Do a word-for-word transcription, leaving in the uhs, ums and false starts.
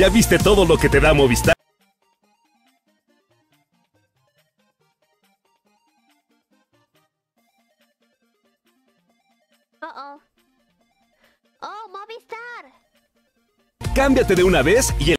¿Ya viste todo lo que te da Movistar? Uh-oh. ¡Oh, Movistar! Cámbiate de una vez y